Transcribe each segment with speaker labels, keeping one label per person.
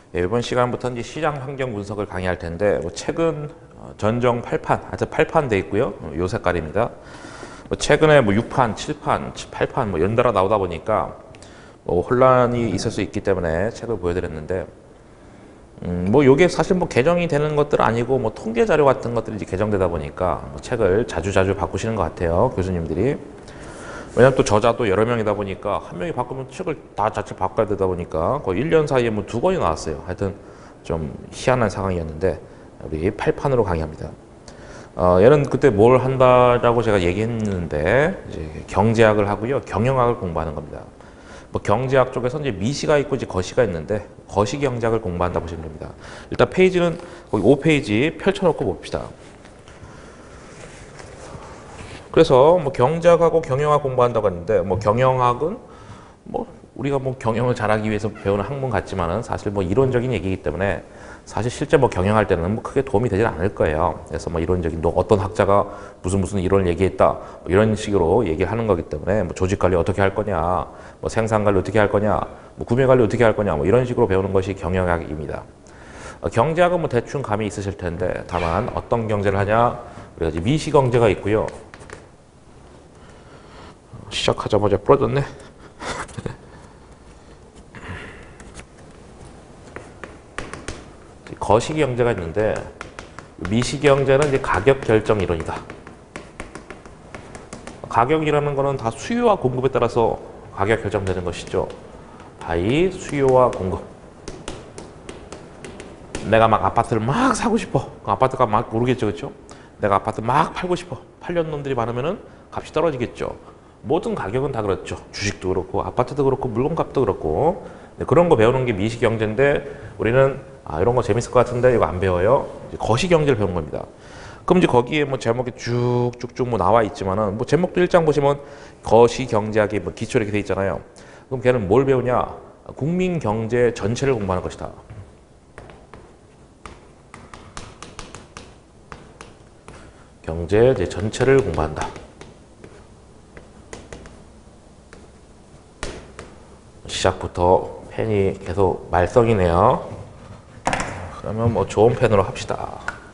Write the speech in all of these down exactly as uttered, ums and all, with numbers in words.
Speaker 1: 예, 이번 시간부터 이제 시장 환경 분석을 강의할 텐데, 뭐 책은 전정 팔 판, 하여튼 팔 판 돼 있고요. 요 색깔입니다. 뭐 최근에 뭐 육 판, 칠 판, 팔 판 뭐 연달아 나오다 보니까 뭐 혼란이 있을 수 있기 때문에 책을 보여드렸는데, 음, 뭐 요게 사실 뭐 개정이 되는 것들 아니고 뭐 통계 자료 같은 것들이 이제 개정되다 보니까 뭐 책을 자주 자주 바꾸시는 것 같아요, 교수님들이. 왜냐면 또 저자도 여러 명이다 보니까 한 명이 바꾸면 책을 다 자체 바꿔야 되다 보니까 거의 일 년 사이에 뭐 두 권이 나왔어요. 하여튼 좀 희한한 상황이었는데 우리 팔 판으로 강의합니다. 어, 얘는 그때 뭘 한다라고 제가 얘기했는데 이제 경제학을 하고요, 경영학을 공부하는 겁니다. 뭐 경제학 쪽에서 이제 미시가 있고 이제 거시가 있는데 거시 경제학을 공부한다 보시면 됩니다. 일단 페이지는 거기 오 페이지 펼쳐놓고 봅시다. 그래서 뭐 경제학하고 경영학 공부한다고 했는데, 뭐 경영학은 뭐 우리가 뭐 경영을 잘하기 위해서 배우는 학문 같지만은 사실 뭐 이론적인 얘기이기 때문에 사실 실제 뭐 경영할 때는 뭐 크게 도움이 되지 않을 거예요. 그래서 뭐 이론적인 또 어떤 학자가 무슨 무슨 이론을 얘기했다 뭐 이런 식으로 얘기를 하는 거기 때문에 뭐 조직 관리 어떻게 할 거냐, 뭐 생산 관리 어떻게 할 거냐, 뭐 구매 관리 어떻게 할 거냐, 뭐 이런 식으로 배우는 것이 경영학입니다. 어, 경제학은 뭐 대충 감이 있으실 텐데 다만 어떤 경제를 하냐, 그래서 미시 경제가 있고요. 시작하자마자 부러졌네. 거시 경제가 있는데 미시 경제는 이제 가격 결정 이론이다. 가격이라는 거는 다 수요와 공급에 따라서 가격 결정되는 것이죠. 다이 수요와 공급. 내가 막 아파트를 막 사고 싶어. 그 아파트가 막 오르겠죠, 그렇죠? 내가 아파트 막 팔고 싶어. 팔려는 놈들이 많으면은 값이 떨어지겠죠. 모든 가격은 다 그렇죠. 주식도 그렇고 아파트도 그렇고 물건값도 그렇고. 그런 거 배우는 게 미시 경제인데 우리는 아, 이런 거 재밌을 것 같은데 이거 안 배워요. 이제 거시 경제를 배우는 겁니다. 그럼 이제 거기에 뭐 제목이 쭉쭉쭉 뭐 나와 있지만은 뭐 제목도 일 장 보시면 거시 경제학의 뭐 기초 이렇게 돼 있잖아요. 그럼 걔는 뭘 배우냐? 국민 경제 전체를 공부하는 것이다. 경제 전체를 공부한다. 시작부터 펜이 계속 말썽이네요. 그러면 뭐 좋은 펜으로 합시다.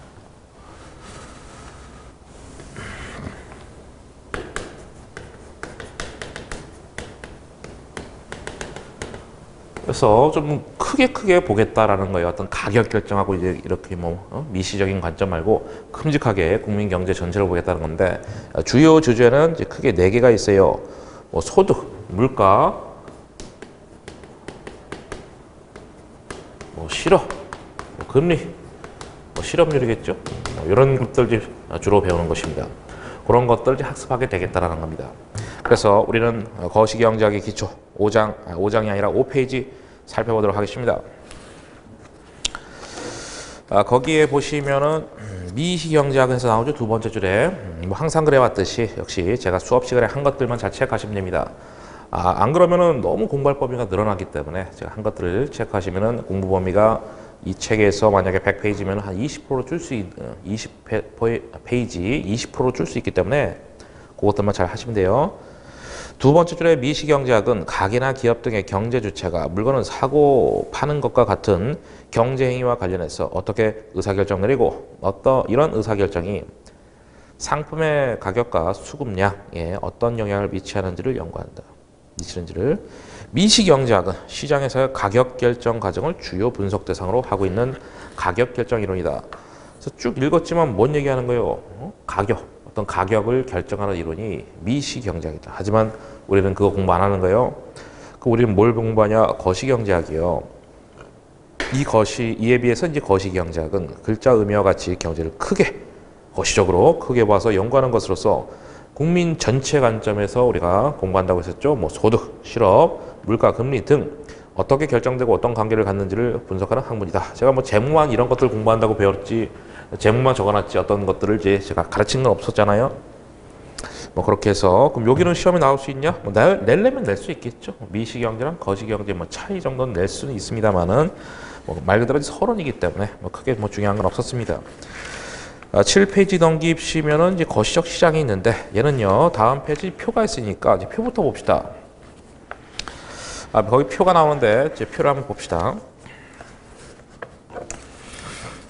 Speaker 1: 그래서 좀 크게 크게 보겠다라는 거예요. 어떤 가격 결정하고 이제 이렇게 뭐 어? 미시적인 관점 말고 큼직하게 국민 경제 전체를 보겠다는 건데, 주요 주제는 이제 크게 네 개가 있어요. 뭐 소득, 물가, 뭐 실업, 뭐 금리, 뭐 실업률이겠죠. 뭐 이런 것들 주로 배우는 것입니다. 그런 것들을 학습하게 되겠다라는 겁니다. 그래서 우리는 거시경제학의 기초 오 장, 오 장이 아니라 오 페이지 살펴보도록 하겠습니다. 아, 거기에 보시면은 미시경제학에서 나오죠. 두 번째 줄에 뭐 항상 그래왔듯이 역시 제가 수업 시간에 한 것들만 잘 체크하시면 됩니다. 아, 안 그러면은 너무 공부할 범위가 늘어나기 때문에 제가 한 것들을 체크하시면은 공부 범위가 이 책에서 만약에 백 페이지면 한 이십 퍼센트 줄 수 있, 이십 페이지 이십 퍼센트 줄 수 있기 때문에 그것들만 잘 하시면 돼요. 두 번째 줄에 미시경제학은 가게나 기업 등의 경제 주체가 물건을 사고 파는 것과 같은 경제 행위와 관련해서 어떻게 의사결정 내리고 어떤 이런 의사결정이 상품의 가격과 수급량에 어떤 영향을 미치는지를 연구한다. 미치는지를. 미시경제학은 시장에서의 가격 결정 과정을 주요 분석 대상으로 하고 있는 가격 결정 이론이다. 그래서 쭉 읽었지만 뭔 얘기하는 거예요? 어? 가격. 어떤 가격을 결정하는 이론이 미시경제학이다. 하지만 우리는 그거 공부 안 하는 거예요. 그 우리는 뭘 공부하냐? 거시경제학이요. 이 거시 이에 비해서 이제 거시경제학은 글자 의미와 같이 경제를 크게 거시적으로 크게 봐서 연구하는 것으로서 국민 전체 관점에서 우리가 공부한다고 했었죠. 뭐 소득, 실업, 물가, 금리 등 어떻게 결정되고 어떤 관계를 갖는지를 분석하는 학문이다. 제가 뭐 재무만 이런 것들 공부한다고 배웠지 재무만 적어놨지 어떤 것들을 이제 제가 가르친 건 없었잖아요. 뭐 그렇게 해서 그럼 여기는 시험에 나올 수 있냐? 뭐 내, 낼려면 낼 수 있겠죠. 미시경제랑 거시경제 뭐 차이 정도는 낼 수는 있습니다만은 뭐 말 그대로 서론이기 때문에 뭐 크게 뭐 중요한 건 없었습니다. 아, 칠 페이지 넘기시면은 이제 거시적 시장이 있는데 얘는요 다음 페이지 표가 있으니까 이제 표부터 봅시다. 아, 거기 표가 나오는데 이제 표를 한번 봅시다.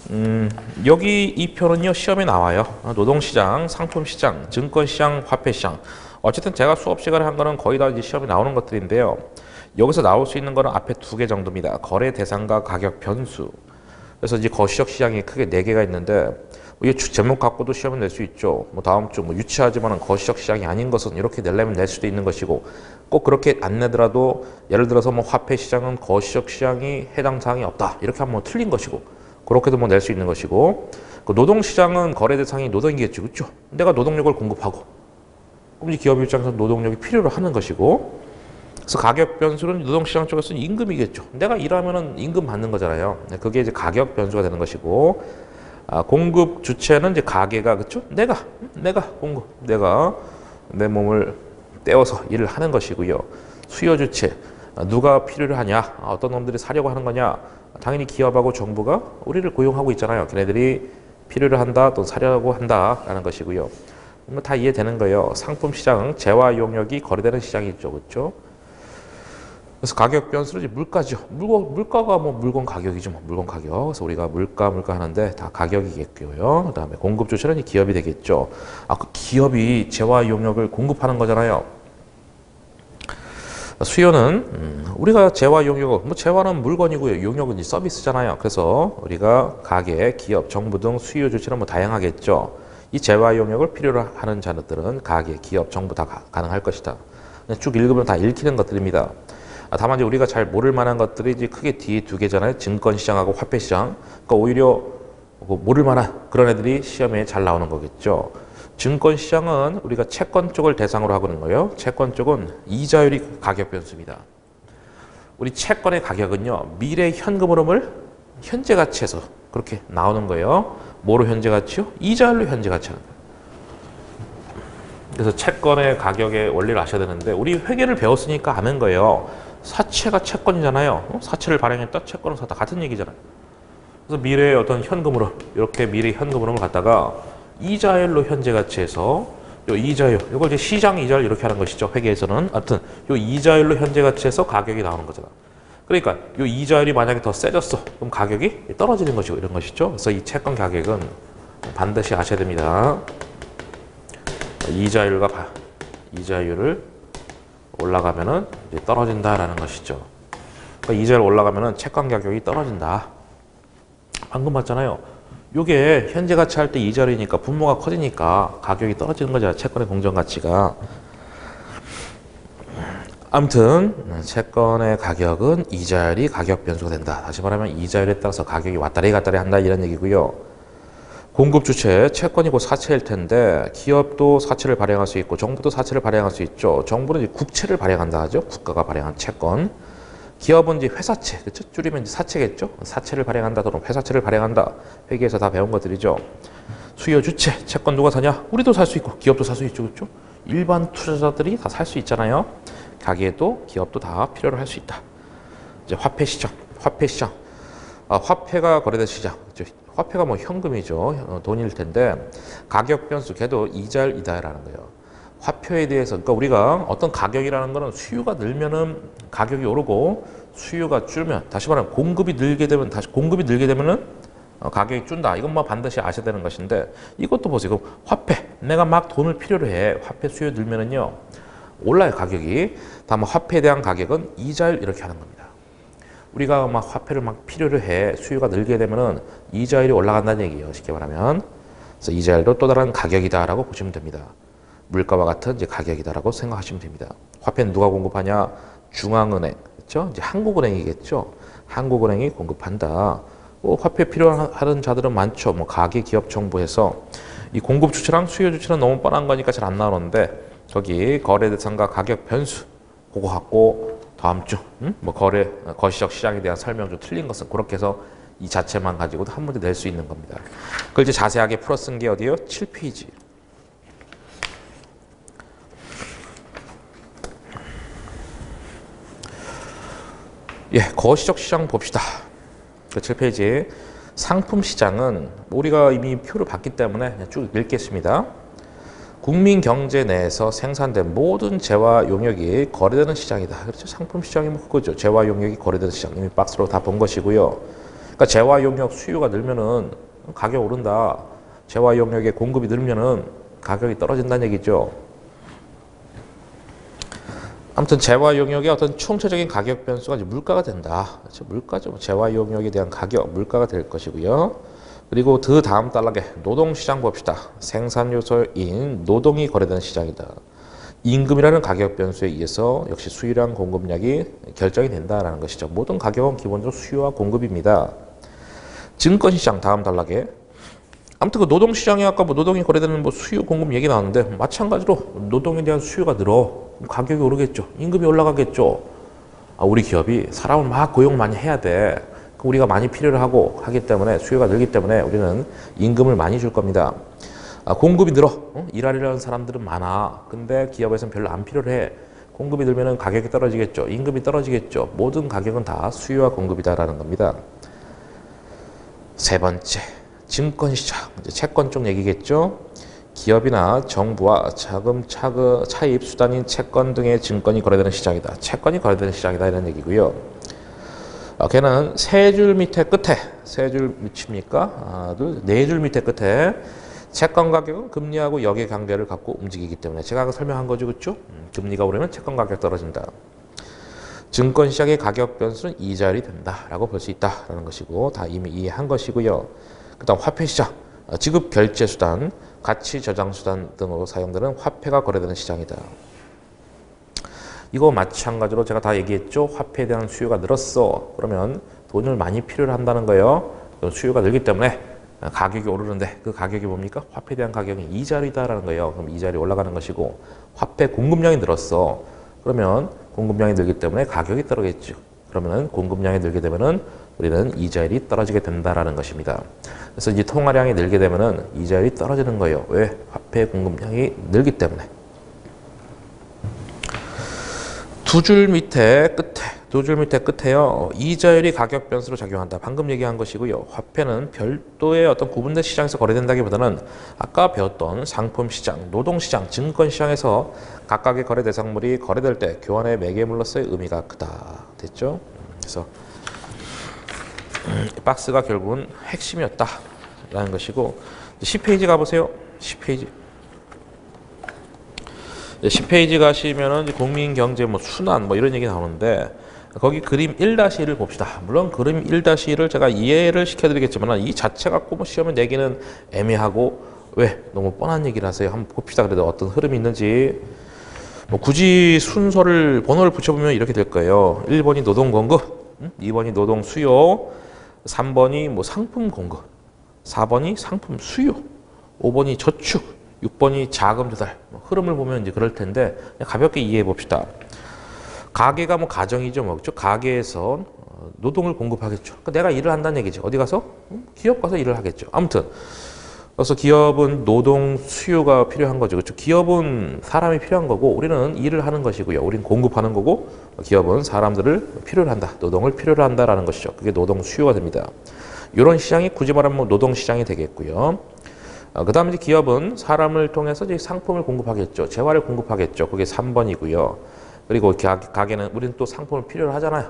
Speaker 1: 음, 여기 이 표는요 시험에 나와요. 노동시장, 상품시장, 증권시장, 화폐시장. 어쨌든 제가 수업 시간에 한 거는 거의 다 이제 시험에 나오는 것들인데요. 여기서 나올 수 있는 거는 앞에 두 개 정도입니다. 거래 대상과 가격 변수. 그래서 이제 거시적 시장이 크게 네 개가 있는데 이 제목 갖고도 시험을 낼 수 있죠. 뭐 다음 주 뭐 유치하지만은 거시적 시장이 아닌 것은 이렇게 내려면 낼 수도 있는 것이고 꼭 그렇게 안 내더라도 예를 들어서 뭐 화폐 시장은 거시적 시장이 해당 사항이 없다 이렇게 하면 뭐 틀린 것이고 그렇게도 뭐 낼 수 있는 것이고 그 노동 시장은 거래 대상이 노동이겠죠, 그렇죠? 내가 노동력을 공급하고 그럼 이제 기업 입장에서 노동력이 필요로 하는 것이고 그래서 가격 변수는 노동시장 쪽에서는 임금이겠죠. 내가 일하면은 임금 받는 거잖아요. 그게 이제 가격 변수가 되는 것이고, 아, 공급 주체는 이제 가게가 그렇죠. 내가 내가 공급, 내가 내 몸을 떼어서 일을 하는 것이고요. 수요 주체, 누가 필요로 하냐, 어떤 놈들이 사려고 하는 거냐. 당연히 기업하고 정부가 우리를 고용하고 있잖아요. 걔네들이 필요로 한다, 또 사려고 한다라는 것이고요. 뭐 다 이해되는 거예요. 상품 시장은 재화 용역이 거래되는 시장이죠, 그렇죠? 그래서 가격 변수는 이제 물가죠. 물건, 물가가 뭐 물건 가격이죠. 뭐 물건 가격. 그래서 우리가 물가, 물가 하는데 다 가격이겠고요. 그 다음에 공급 주체는 기업이 되겠죠. 아, 그 기업이 재화 용역을 공급하는 거잖아요. 수요는 음, 우리가 재화 용역, 뭐 재화는 물건이고요. 용역은 이제 서비스잖아요. 그래서 우리가 가게, 기업, 정부 등 수요 주체는 뭐 다양하겠죠. 이 재화 용역을 필요로 하는 자들은 가게, 기업, 정부 다 가, 가능할 것이다. 쭉 읽으면 다 읽히는 것들입니다. 다만 이제 우리가 잘 모를 만한 것들이 이제 크게 뒤에 두 개잖아요. 증권시장하고 화폐시장. 그러니까 오히려 모를 만한 그런 애들이 시험에 잘 나오는 거겠죠. 증권시장은 우리가 채권 쪽을 대상으로 하고 있는 거예요. 채권 쪽은 이자율이 가격 변수입니다. 우리 채권의 가격은요. 미래 현금 흐름을 현재 가치에서 그렇게 나오는 거예요. 뭐로 현재 가치요? 이자율로 현재 가치하는 거예요. 그래서 채권의 가격의 원리를 아셔야 되는데 우리 회계를 배웠으니까 아는 거예요. 사채가 채권이잖아요. 사채를 발행했다, 채권을 샀다 같은 얘기잖아요. 그래서 미래의 어떤 현금으로 이렇게 미래 현금으로 갖다가 이자율로 현재 가치에서 요 이자율 이걸 이제 시장 이자율 이렇게 하는 것이죠. 회계에서는 하여튼 요 이자율로 현재 가치에서 가격이 나오는 거잖아. 그러니까 요 이자율이 만약에 더 세졌어, 그럼 가격이 떨어지는 것이고 이런 것이죠. 그래서 이 채권 가격은 반드시 아셔야 됩니다. 이자율과 바, 이자율을 올라가면은 이제 떨어진다라는 것이죠. 그러니까 이자율 올라가면은 채권 가격이 떨어진다. 방금 봤잖아요. 요게 현재 가치 할 때 이자율이니까 분모가 커지니까 가격이 떨어지는 거죠. 채권의 공정 가치가. 아무튼 채권의 가격은 이자율이 가격 변수가 된다. 다시 말하면 이자율에 따라서 가격이 왔다리 갔다리 한다 이런 얘기고요. 공급 주체, 채권이고 사채일 텐데 기업도 사채를 발행할 수 있고 정부도 사채를 발행할 수 있죠. 정부는 이제 국채를 발행한다 하죠. 국가가 발행한 채권. 기업은 이제 회사채, 그렇죠? 줄이면 이제 사채겠죠. 사채를 발행한다, 또는 회사채를 발행한다. 회계에서 다 배운 것들이죠. 수요 주체, 채권 누가 사냐? 우리도 살 수 있고 기업도 살 수 있죠, 그렇죠? 일반 투자자들이 다 살 수 있잖아요. 가게도 기업도 다 필요로 할 수 있다. 이제 화폐 시장, 화폐 시장. 아, 화폐가 거래된 시장. 화폐가 뭐 현금이죠. 돈일 텐데 가격 변수 걔도 이자율이다라는 거예요. 화폐에 대해서 그러니까 우리가 어떤 가격이라는 거는 수요가 늘면은 가격이 오르고 수요가 줄면 다시 말하면 공급이 늘게 되면 다시 공급이 늘게 되면은 가격이 준다. 이건 뭐 반드시 아셔야 되는 것인데 이것도 보세요. 화폐 내가 막 돈을 필요로 해. 화폐 수요 늘면은요 올라요 가격이. 다만 화폐에 대한 가격은 이자율 이렇게 하는 겁니다. 우리가 막 화폐를 막 필요로 해 수요가 늘게 되면은 이자율이 올라간다는 얘기예요. 쉽게 말하면. 그래서 이자율도 또 다른 가격이다라고 보시면 됩니다. 물가와 같은 이제 가격이다라고 생각하시면 됩니다. 화폐는 누가 공급하냐? 중앙은행, 그렇죠? 이제 한국은행이겠죠. 한국은행이 공급한다. 뭐 화폐 필요하는 자들은 많죠. 뭐 가계, 기업, 정부에서 이 공급 주체랑 수요 주체는 너무 뻔한 거니까 잘 안 나오는데 거기 거래 대상과 가격 변수 그거 갖고 다음 주 음? 뭐 거래 거시적 시장에 대한 설명 좀 틀린 것은 그렇게 해서 이 자체만 가지고도 한 문제 낼 수 있는 겁니다. 그걸 이제 자세하게 풀어 쓴 게 어디요? 칠 페이지. 예, 거시적 시장 봅시다. 그 칠 페이지. 상품 시장은 우리가 이미 표를 봤기 때문에 쭉 읽겠습니다. 국민 경제 내에서 생산된 모든 재화 용역이 거래되는 시장이다. 그렇죠? 상품 시장이 뭐 그거죠. 재화 용역이 거래되는 시장. 이미 박스로 다 본 것이고요. 그러니까 재화 용역 수요가 늘면은 가격 오른다. 재화 용역의 공급이 늘면은 가격이 떨어진다는 얘기죠. 아무튼 재화 용역의 어떤 총체적인 가격 변수가 이제 물가가 된다. 그렇죠? 물가죠. 재화 용역에 대한 가격, 물가가 될 것이고요. 그리고 그 다음 단락에 노동시장 봅시다. 생산 요소인 노동이 거래되는 시장이다. 임금이라는 가격 변수에 의해서 역시 수요량 공급량이 결정이 된다는 것이죠. 모든 가격은 기본적으로 수요와 공급입니다. 증권시장 다음 단락에 아무튼 그 노동시장이 아까 뭐 노동이 거래되는 뭐 수요 공급 얘기 나왔는데 마찬가지로 노동에 대한 수요가 늘어 가격이 오르겠죠. 임금이 올라가겠죠. 아, 우리 기업이 사람을 막 고용 많이 해야 돼. 우리가 많이 필요로 하고 하기 때문에 수요가 늘기 때문에 우리는 임금을 많이 줄 겁니다. 아, 공급이 늘어. 어? 일하려는 사람들은 많아. 근데 기업에서는 별로 안 필요로 해. 공급이 늘면 가격이 떨어지겠죠. 임금이 떨어지겠죠. 모든 가격은 다 수요와 공급이다라는 겁니다. 세 번째, 증권시장. 이제 채권 쪽 얘기겠죠. 기업이나 정부와 자금 차그, 차입 수단인 채권 등의 증권이 거래되는 시장이다. 채권이 거래되는 시장이다 이런 얘기고요. 아, 걔는 세 줄 밑에 끝에 세 줄 밑입니까? 하나, 둘, 네 줄 밑에 끝에 채권 가격은 금리하고 역의 관계를 갖고 움직이기 때문에 제가 아까 설명한 거죠, 그렇죠? 음, 금리가 오르면 채권 가격 떨어진다. 증권 시장의 가격 변수는 이자율이 된다라고 볼 수 있다라는 것이고 다 이미 이해한 것이고요. 그다음 화폐 시장, 지급 결제 수단, 가치 저장 수단 등으로 사용되는 화폐가 거래되는 시장이다. 이거 마찬가지로 제가 다 얘기했죠. 화폐에 대한 수요가 늘었어. 그러면 돈을 많이 필요로 한다는 거예요. 수요가 늘기 때문에 가격이 오르는데 그 가격이 뭡니까? 화폐에 대한 가격이 이자율이다라는 거예요. 그럼 이자율이 올라가는 것이고 화폐 공급량이 늘었어. 그러면 공급량이 늘기 때문에 가격이 떨어지겠죠. 그러면 공급량이 늘게 되면은 우리는 이자율이 떨어지게 된다라는 것입니다. 그래서 이제 통화량이 늘게 되면은 이자율이 떨어지는 거예요. 왜? 화폐 공급량이 늘기 때문에. 두 줄 밑에 끝에 두 줄 밑에 끝에요. 이자율이 가격 변수로 작용한다. 방금 얘기한 것이고요. 화폐는 별도의 어떤 구분된 시장에서 거래된다기보다는 아까 배웠던 상품 시장, 노동 시장, 증권 시장에서 각각의 거래 대상물이 거래될 때 교환의 매개물로서의 의미가 크다. 됐죠? 그래서 박스가 결국은 핵심이었다라는 것이고 십 페이지 가보세요. 십 페이지. 십 페이지 가시면은 국민 경제 뭐 순환 뭐 이런 얘기 나오는데 거기 그림 일 다시 일을 봅시다. 물론 그림 일 다시 일을 제가 이해를 시켜드리겠지만 이 자체 갖고 뭐 시험에 내기는 애매하고 왜? 너무 뻔한 얘기를 하세요. 한번 봅시다. 그래도 어떤 흐름이 있는지 뭐 굳이 순서를 번호를 붙여보면 이렇게 될 거예요. 일 번이 노동 공급, 이 번이 노동 수요, 삼 번이 뭐 상품 공급, 사 번이 상품 수요, 오 번이 저축, 육 번이 자금 조달. 흐름을 보면 이제 그럴 텐데 그냥 가볍게 이해해 봅시다. 가게가 뭐 가정이죠, 뭐 그렇죠? 가게에서 노동을 공급하겠죠. 그러니까 내가 일을 한다는 얘기죠. 어디 가서? 기업 가서 일을 하겠죠. 아무튼 그래서 기업은 노동 수요가 필요한 거죠, 그렇죠? 기업은 사람이 필요한 거고 우리는 일을 하는 것이고요. 우리는 공급하는 거고 기업은 사람들을 필요로 한다, 노동을 필요로 한다라는 것이죠. 그게 노동 수요가 됩니다. 이런 시장이 굳이 말하면 뭐 노동 시장이 되겠고요. 어, 그 다음에 이제 기업은 사람을 통해서 이제 상품을 공급하겠죠. 재화를 공급하겠죠. 그게 삼 번이고요. 그리고 가게는 우리는 또 상품을 필요로 하잖아요.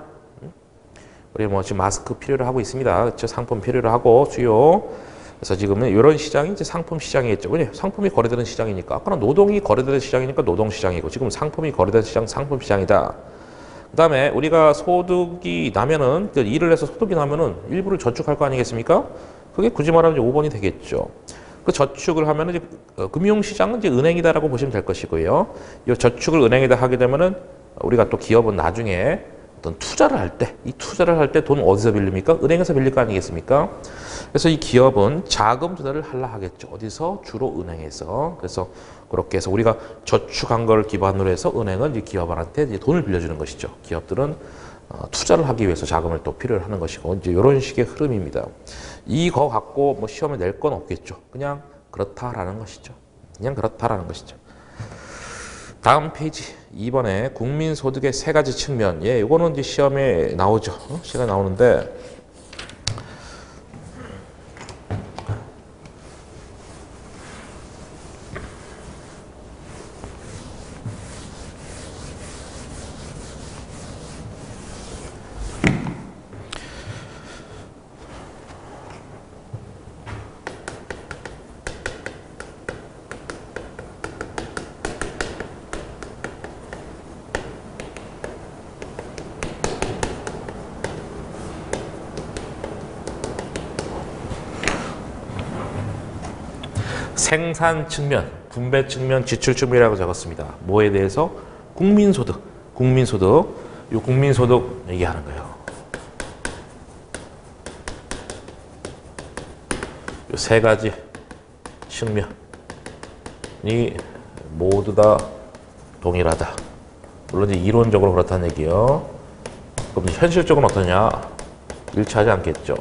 Speaker 1: 우리 뭐 지금 마스크 필요로 하고 있습니다. 그렇죠? 상품 필요로 하고 수요. 그래서 지금은 이런 시장이 이제 상품 시장이겠죠. 왜냐? 상품이 거래되는 시장이니까. 아까는 노동이 거래되는 시장이니까 노동 시장이고 지금 상품이 거래되는 시장 상품 시장이다. 그 다음에 우리가 소득이 나면은 일을 해서 소득이 나면은 일부를 저축할 거 아니겠습니까? 그게 굳이 말하면 이제 오 번이 되겠죠. 그 저축을 하면은 이제 금융시장은 이제 은행이다라고 보시면 될 것이고요. 이 저축을 은행에다 하게 되면은 우리가 또 기업은 나중에 어떤 투자를 할 때, 이 투자를 할 때 돈 어디서 빌립니까? 은행에서 빌릴 거 아니겠습니까? 그래서 이 기업은 자금 조달을 하려 하겠죠. 어디서? 주로 은행에서. 그래서 그렇게 해서 우리가 저축한 걸 기반으로 해서 은행은 이제 기업한테 이제 돈을 빌려주는 것이죠. 기업들은 어, 투자를 하기 위해서 자금을 또 필요로 하는 것이고 이제 이런 식의 흐름입니다. 이거 갖고 뭐 시험에 낼 건 없겠죠. 그냥 그렇다라는 것이죠. 그냥 그렇다라는 것이죠. 다음 페이지 이 번에 국민소득의 세 가지 측면. 예, 이거는 이제 시험에 나오죠. 어? 시험에 나오는데 생산 측면, 분배 측면, 지출 측면이라고 적었습니다. 뭐에 대해서? 국민소득, 국민소득, 이 국민소득 얘기하는 거예요. 이 세 가지 측면이 모두 다 동일하다. 물론 이제 이론적으로 그렇다는 얘기예요. 그럼 현실적으로 어떠냐? 일치하지 않겠죠.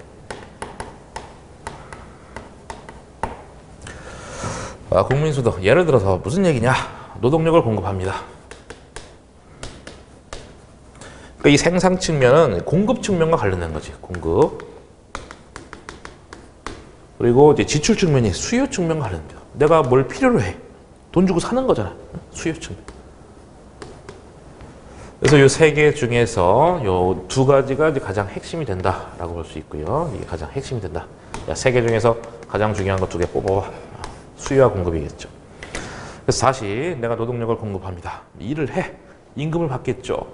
Speaker 1: 아, 국민소득, 예를 들어서 무슨 얘기냐? 노동력을 공급합니다. 그러니까 이 생산 측면은 공급 측면과 관련된 거지. 공급. 그리고 이제 지출 측면이 수요 측면과 관련돼요. 내가 뭘 필요로 해. 돈 주고 사는 거잖아. 수요 측면. 그래서 이 세 개 중에서 이 두 가지가 이제 가장 핵심이 된다라고 볼 수 있고요. 이게 가장 핵심이 된다. 세 개 중에서 가장 중요한 거 두 개 뽑아봐. 수요와 공급이겠죠. 그래서 다시 내가 노동력을 공급합니다. 일을 해. 임금을 받겠죠.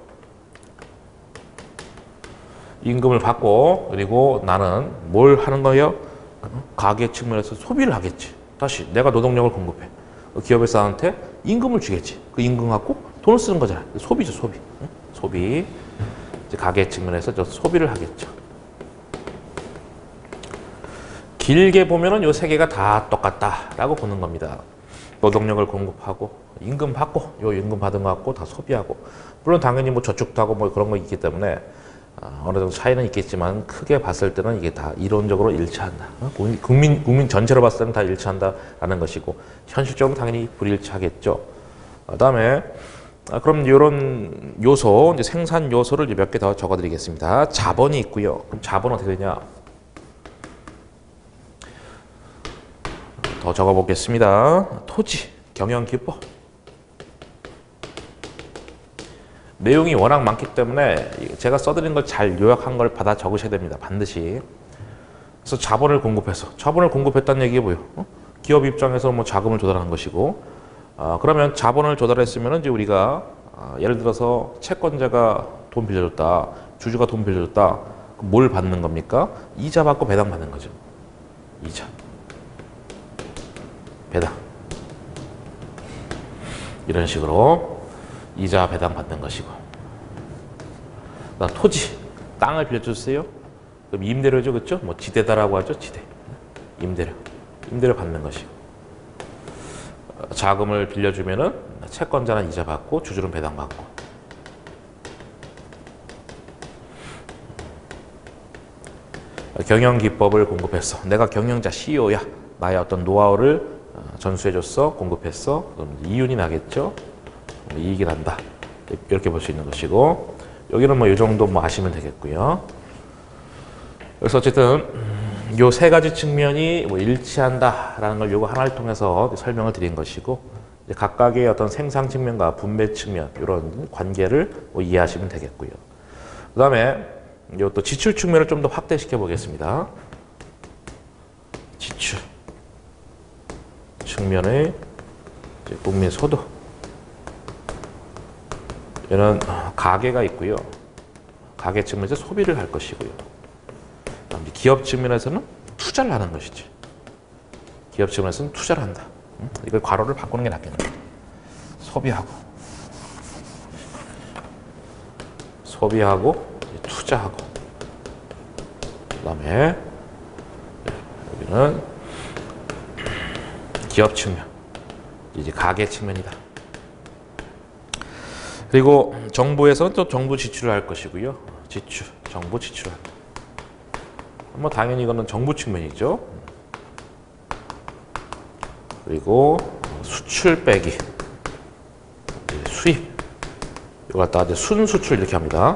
Speaker 1: 임금을 받고 그리고 나는 뭘 하는 거예요? 가계 측면에서 소비를 하겠지. 다시 내가 노동력을 공급해. 기업회사한테 임금을 주겠지. 그 임금 갖고 돈을 쓰는 거잖아. 소비죠, 소비. 소비. 이제 가계 측면에서 저 소비를 하겠죠. 길게 보면은 요 세 개가 다 똑같다라고 보는 겁니다. 노동력을 공급하고 임금 받고 요 임금 받은 거 갖고 다 소비하고, 물론 당연히 뭐 저축도 하고 뭐 그런 거 있기 때문에 어느 정도 차이는 있겠지만 크게 봤을 때는 이게 다 이론적으로 일치한다. 국민 국민 전체로 봤을 때는 다 일치한다라는 것이고, 현실적으로 당연히 불일치하겠죠. 그다음에 아, 그럼 이런 요소, 이제 생산 요소를 몇 개 더 적어드리겠습니다. 자본이 있고요. 그럼 자본 어떻게 되냐? 더 적어보겠습니다. 토지, 경영기법. 내용이 워낙 많기 때문에 제가 써드린 걸 잘 요약한 걸 받아 적으셔야 됩니다. 반드시. 그래서 자본을 공급해서, 자본을 공급했다는 얘기가 뭐예요? 어? 기업 입장에서 뭐 자금을 조달하는 것이고, 어, 그러면 자본을 조달했으면 이제 우리가 어, 예를 들어서 채권자가 돈 빌려줬다, 주주가 돈 빌려줬다, 뭘 받는 겁니까? 이자 받고 배당 받는 거죠. 이자, 배당. 이런 식으로 이자 배당 받는 것이고, 그다음 토지, 땅을 빌려주세요. 그럼 임대료죠, 그렇죠? 뭐 지대다라고 하죠, 지대. 임대료, 임대료 받는 것이고, 자금을 빌려주면은 채권자는 이자 받고 주주는 배당 받고. 경영 기법을 공급했어. 내가 경영자 씨이오야. 나의 어떤 노하우를 전수해줬어, 공급했어. 그럼 이윤이 나겠죠. 이익이 난다. 이렇게 볼 수 있는 것이고, 여기는 뭐 이 정도 뭐 아시면 되겠고요. 그래서 어쨌든 요 세 가지 측면이 뭐 일치한다라는 걸 요거 하나를 통해서 설명을 드린 것이고, 이제 각각의 어떤 생산 측면과 분배 측면 이런 관계를 뭐 이해하시면 되겠고요. 그다음에 요 또 지출 측면을 좀 더 확대시켜 보겠습니다. 지출 측면의 국민 소득. 얘는 가계가 있고요. 가계 측면에서 소비를 할 것이고요. 기업 측면에서는 투자를 하는 것이지. 기업 측면에서는 투자를 한다. 이걸 괄호를 바꾸는 게 낫겠네. 소비하고, 소비하고, 투자하고. 그다음에 여기는 기업 측면, 이제 가계 측면이다. 그리고 정부에서는 또 정부 지출을 할 것이고요. 지출, 정부 지출을 한다. 뭐 당연히 이거는 정부 측면이죠. 그리고 수출 빼기, 수입, 이거 갖다가 이제 순수출 이렇게 합니다.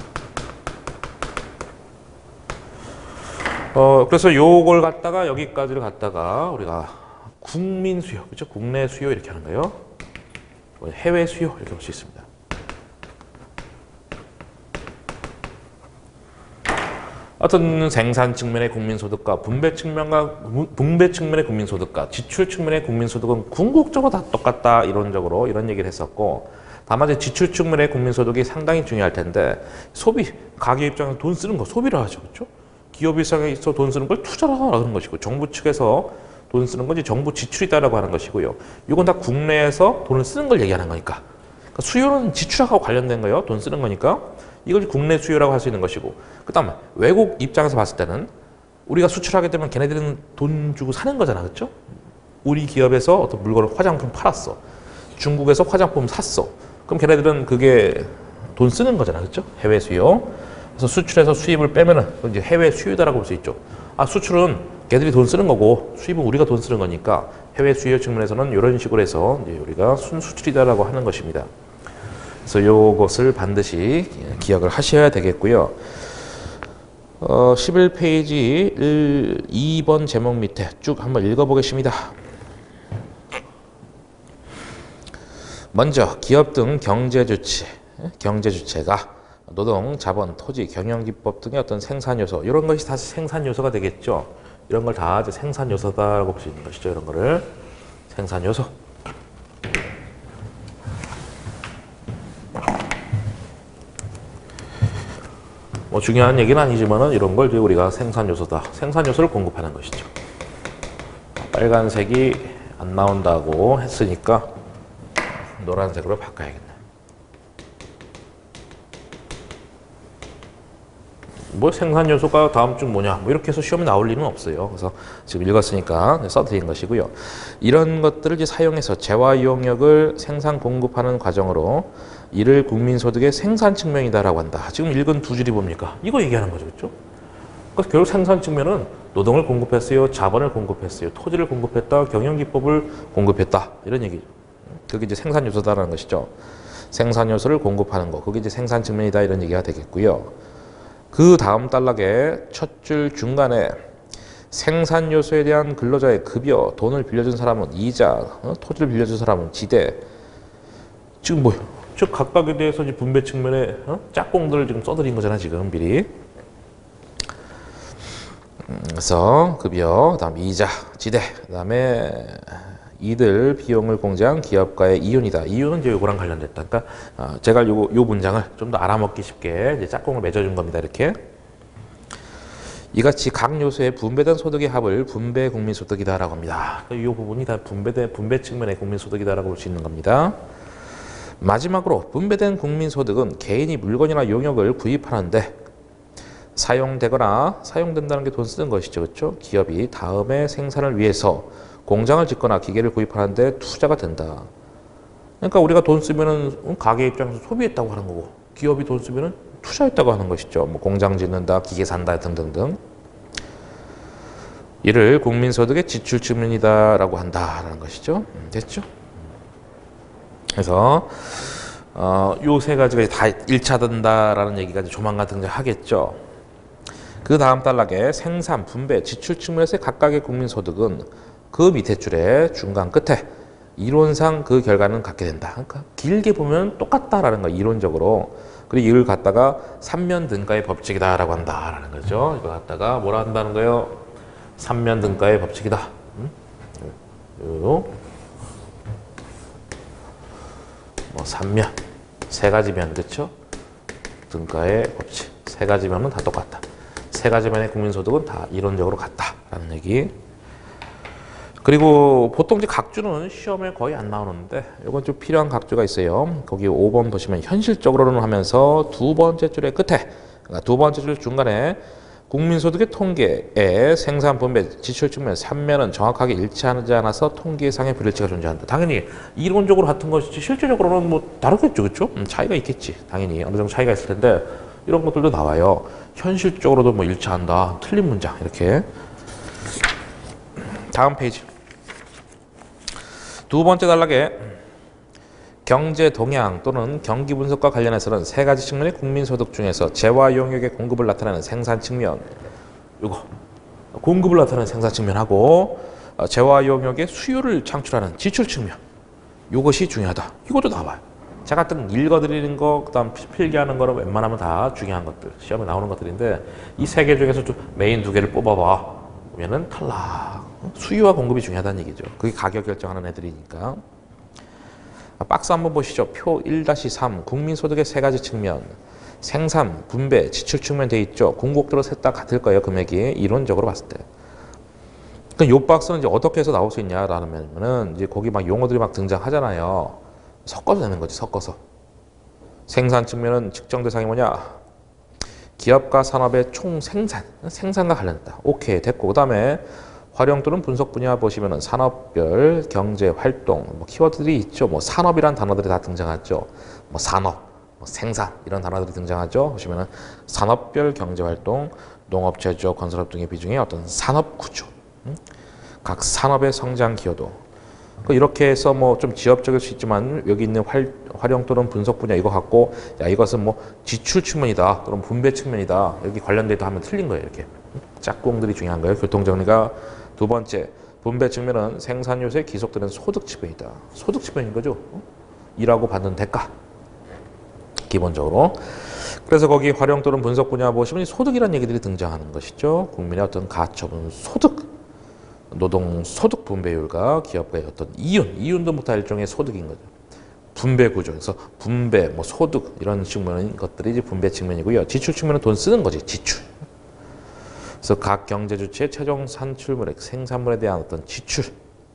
Speaker 1: 어 그래서 요걸 갖다가 여기까지를 갖다가 우리가 국민 수요, 그렇죠? 국내 수요 이렇게 하는 거예요. 해외 수요 이렇게 볼 수 있습니다. 어떤 생산 측면의 국민소득과 분배 측면과 분배 측면의 국민소득과 지출 측면의 국민소득은 궁극적으로 다 똑같다, 이론적으로 이런 얘기를 했었고, 다만 이제 지출 측면의 국민소득이 상당히 중요할 텐데, 소비, 가계 입장에서 돈 쓰는 거 소비를 하죠, 그렇죠? 기업 입장에 있어 돈 쓰는 걸 투자를 하는 것이고, 정부 측에서 돈 쓰는 건지 정부 지출이다라고 하는 것이고요. 이건 다 국내에서 돈을 쓰는 걸 얘기하는 거니까. 그러니까 수요는 지출하고 관련된 거예요. 돈 쓰는 거니까. 이걸 국내 수요라고 할 수 있는 것이고. 그 다음에 외국 입장에서 봤을 때는 우리가 수출하게 되면 걔네들은 돈 주고 사는 거잖아. 그렇죠? 우리 기업에서 어떤 물건을 화장품 팔았어. 중국에서 화장품 샀어. 그럼 걔네들은 그게 돈 쓰는 거잖아. 그렇죠? 해외 수요. 그래서 수출해서 수입을 빼면은 이제 해외 수요다라고 볼 수 있죠. 아, 수출은 걔들이 돈 쓰는 거고 수입은 우리가 돈 쓰는 거니까 해외 수요 측면에서는 이런 식으로 해서 이제 우리가 순수출이다라고 하는 것입니다. 그래서 이것을 반드시 기억을 하셔야 되겠고요. 어, 십일 페이지 일, 이 번 제목 밑에 쭉 한번 읽어보겠습니다. 먼저 기업 등 경제주체, 경제주체가 노동, 자본, 토지, 경영기법 등의 어떤 생산요소, 이런 것이 다 생산요소가 되겠죠. 이런 걸 다 생산요소다라고 볼 수 있는 것이죠. 이런 거를 생산요소. 뭐 중요한 얘기는 아니지만은 이런 걸 우리가 생산요소다. 생산요소를 공급하는 것이죠. 빨간색이 안 나온다고 했으니까 노란색으로 바꿔야겠네. 뭐 생산요소가 다음 주 뭐냐 뭐 이렇게 해서 시험에 나올 일은 없어요. 그래서 지금 읽었으니까 써드린 것이고요. 이런 것들을 이제 사용해서 재화용역을 생산 공급하는 과정으로 이를 국민소득의 생산 측면이다라고 한다. 지금 읽은 두 줄이 뭡니까? 이거 얘기하는 거죠. 그렇죠? 그러니까 결국 생산 측면은 노동을 공급했어요. 자본을 공급했어요. 토지를 공급했다. 경영기법을 공급했다. 이런 얘기죠. 그게 이제 생산 요소다라는 것이죠. 생산 요소를 공급하는 거. 그게 이제 생산 측면이다. 이런 얘기가 되겠고요. 그 다음 단락에 첫 줄 중간에 생산 요소에 대한 근로자의 급여, 돈을 빌려준 사람은 이자, 어? 토지를 빌려준 사람은 지대. 지금 뭐요? 즉 각각에 대해서 이제 분배 측면에 어? 짝꿍들을 지금 써드린 거잖아 지금 미리. 음, 그래서 급여, 그다음 이자, 지대, 그다음에 이들 비용을 공제한 기업과의 이윤이다. 이윤은 이제 요거랑 관련됐다. 그러니까 어, 제가 요, 요 문장을 좀 더 알아먹기 쉽게 이제 짝꿍을 맺어준 겁니다. 이렇게. 이같이 각 요소의 분배된 소득의 합을 분배 국민소득이다라고 합니다. 이 부분이 다 분배된 분배 측면의 국민소득이다라고 볼 수 있는 겁니다. 마지막으로 분배된 국민소득은 개인이 물건이나 용역을 구입하는데 사용되거나 사용된다는 게 돈 쓰는 것이죠. 그렇죠? 기업이 다음에 생산을 위해서 공장을 짓거나 기계를 구입하는데 투자가 된다. 그러니까 우리가 돈 쓰면은 가게 입장에서 소비했다고 하는 거고 기업이 돈 쓰면은 투자했다고 하는 것이죠. 뭐 공장 짓는다, 기계 산다 등등등. 이를 국민소득의 지출 측면이다라고 한다라는 것이죠. 됐죠? 그래서 어, 요 세 가지가 다 일치한다라는 얘기가 조만간 등장하겠죠. 그 다음 단락에 생산, 분배, 지출 측면에서의 각각의 국민소득은 그 밑에 줄에 중간 끝에 이론상 그 결과는 갖게 된다. 그러니까 길게 보면 똑같다라는 거 이론적으로. 그리고 이걸 갖다가 삼면 등가의 법칙이다라고 한다라는 거죠. 이거 갖다가 뭐라 한다는 거예요? 삼면 등가의 법칙이다. 음? 요. 뭐 삼면 세 가지 면 그렇죠? 등가의 법칙 세 가지 면은 다 똑같다. 세 가지 면의 국민소득은 다 이론적으로 같다라는 얘기. 그리고 보통 이제 각주는 시험에 거의 안 나오는데 이건 좀 필요한 각주가 있어요. 거기 오 번 보시면 현실적으로는 하면서 두 번째 줄의 끝에 그러니까 두 번째 줄 중간에 국민소득의 통계에 생산, 분배, 지출 측면 삼 면은 정확하게 일치하지 않아서 통계상의 불일치가 존재한다. 당연히 이론적으로 같은 것이지 실제적으로는 뭐 다르겠죠. 그렇죠? 음, 차이가 있겠지. 당연히 어느 정도 차이가 있을 텐데 이런 것들도 나와요. 현실적으로도 뭐 일치한다. 틀린 문장 이렇게. 다음 페이지. 두 번째 단락에 경제 동향 또는 경기 분석과 관련해서는 세 가지 측면의 국민소득 중에서 재화 용역의 공급을 나타내는 생산 측면, 이거 공급을 나타내는 생산 측면하고 재화 용역의 수요를 창출하는 지출 측면, 이것이 중요하다. 이것도 나와요. 제가 딱 읽어드리는 거, 그다음 필기하는 거는 웬만하면 다 중요한 것들, 시험에 나오는 것들인데 이 세 개 중에서 좀 메인 두 개를 뽑아봐. 그러면은 탈락. 수요와 공급이 중요하다는 얘기죠. 그게 가격 결정하는 애들이니까. 박스 한번 보시죠. 표 일 삼 국민소득의 세 가지 측면. 생산, 분배, 지출 측면 돼 있죠. 궁극적으로 셋 다 같을 거예요. 금액이 이론적으로 봤을 때. 그러니까 요 박스는 이제 어떻게 해서 나올 수 있냐라면은 이제 거기 막 용어들이 막 등장하잖아요. 섞어서 내는 거지, 섞어서. 생산 측면은 측정 대상이 뭐냐? 기업과 산업의 총 생산, 생산과 관련됐다. 오케이, 됐고. 그 다음에 활용 또는 분석 분야 보시면은 산업별 경제 활동, 뭐 키워드들이 있죠. 뭐 산업이란 단어들이 다 등장하죠. 뭐 산업, 뭐 생산 이런 단어들이 등장하죠. 보시면은 산업별 경제 활동, 농업, 제조업, 건설업 등의 비중의 어떤 산업 구조, 음? 각 산업의 성장 기여도. 이렇게 해서 뭐 좀 지엽적일 수 있지만 여기 있는 활, 활용 또는 분석 분야 이거 갖고 야 이것은 뭐 지출 측면이다 그럼 분배 측면이다 여기 관련돼도 하면 틀린 거예요. 이렇게 짝꿍들이 중요한 거예요. 교통정리가. 두 번째 분배 측면은 생산 요소에 기속되는 소득 측면이다. 소득 측면인 거죠. 일하고 받는 대가 기본적으로. 그래서 거기 활용 또는 분석 분야 보시면 소득이라는 얘기들이 등장하는 것이죠. 국민의 어떤 가처분 소득, 노동 소득 분배율과 기업과의 어떤 이윤, 이윤도 뭐 다 일종의 소득인 거죠. 분배 구조, 그래서 분배, 뭐 소득 이런 측면인 것들이 이제 분배 측면이고요. 지출 측면은 돈 쓰는 거지, 지출. 그래서 각 경제 주체의 최종 산출물의 생산물에 대한 어떤 지출.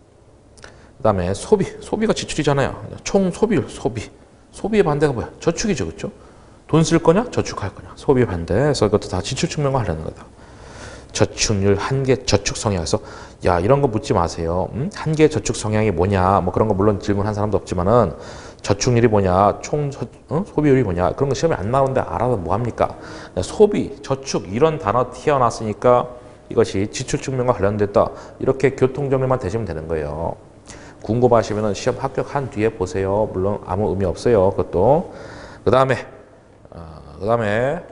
Speaker 1: 그다음에 소비, 소비가 지출이잖아요. 총 소비율, 소비. 소비의 반대가 뭐야? 저축이죠, 그렇죠? 돈 쓸 거냐, 저축할 거냐. 소비 반대. 그래서 이것도 다 지출 측면과 하려는 거다. 저축률, 한계 저축 성향에서 야 이런 거 묻지 마세요. 음? 한계 저축 성향이 뭐냐 뭐 그런 거 물론 질문한 사람도 없지만은 저축률이 뭐냐 총 저, 어? 소비율이 뭐냐 그런 거 시험에 안 나오는데 알아도 뭐합니까. 소비, 저축 이런 단어 튀어났으니까 이것이 지출 측면과 관련됐다 이렇게 교통정리만 되시면 되는 거예요. 궁금하시면은 시험 합격한 뒤에 보세요. 물론 아무 의미 없어요. 그것도. 그 다음에 어, 그 다음에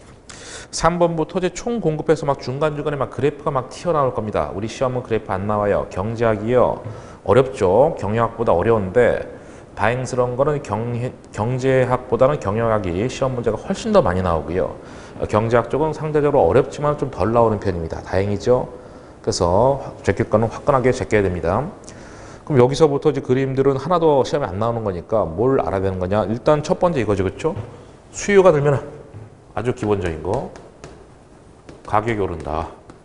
Speaker 1: 삼 번부 토지 총 공급해서 막 중간중간에 막 그래프가 막 튀어나올 겁니다. 우리 시험은 그래프 안 나와요. 경제학이요. 어렵죠. 경영학보다 어려운데 다행스러운 거는 경, 경제학보다는 경영학이 시험 문제가 훨씬 더 많이 나오고요. 경제학 쪽은 상대적으로 어렵지만 좀 덜 나오는 편입니다. 다행이죠. 그래서 제낄 거는 화끈하게 제껴야 됩니다. 그럼 여기서부터 이제 그림들은 하나도 시험에 안 나오는 거니까 뭘 알아야 되는 거냐. 일단 첫 번째 이거죠. 그렇죠? 수요가 늘면 아주 기본적인 거 가격이 오른다.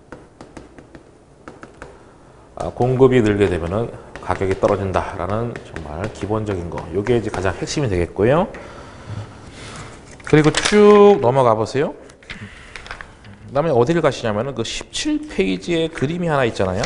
Speaker 1: 아, 공급이 늘게 되면은 가격이 떨어진다라는 정말 기본적인 거. 이게 이제 가장 핵심이 되겠고요. 그리고 쭉 넘어가 보세요. 그다음에 어디를 가시냐면은 그 십칠 페이지에 그림이 하나 있잖아요.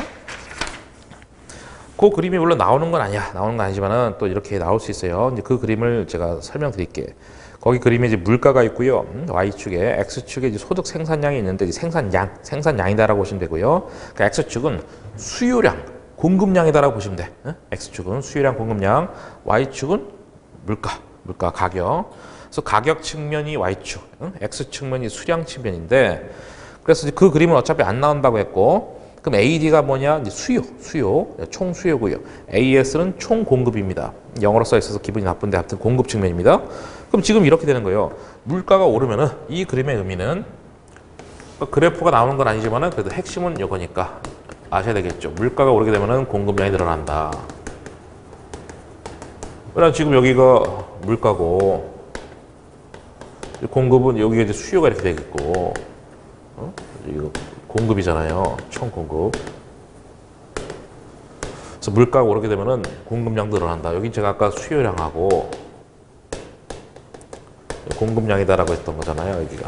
Speaker 1: 그 그림이 물론 나오는 건 아니야. 나오는 건 아니지만은 또 이렇게 나올 수 있어요. 이제 그 그림을 제가 설명드릴게요. 거기 그림에 이제 물가가 있고요. Y축에, X축에 이제 소득 생산량이 있는데 이제 생산량, 생산량이다라고 보시면 되고요. 그 X축은 수요량, 공급량이다라고 보시면 돼. X축은 수요량, 공급량, Y축은 물가, 물가 가격. 그래서 가격 측면이 Y축, X 측면이 수량 측면인데 그래서 그 그림은 어차피 안 나온다고 했고 그럼 에이디가 뭐냐? 이제 수요, 수요, 총 수요고요. 에이에스는 총 공급입니다. 영어로 써 있어서 기분이 나쁜데 하여튼 공급 측면입니다. 그럼 지금 이렇게 되는 거예요. 물가가 오르면은 이 그림의 의미는 그래프가 나오는 건 아니지만은 그래도 핵심은 이거니까 아셔야 되겠죠. 물가가 오르게 되면은 공급량이 늘어난다. 그러나 지금 여기가 물가고 공급은 여기가 이제 수요가 이렇게 되겠고, 어? 이거 공급이잖아요. 총 공급. 그래서 물가가 오르게 되면은 공급량도 늘어난다. 여기 제가 아까 수요량하고 공급량이다라고 했던 거잖아요. 여기가.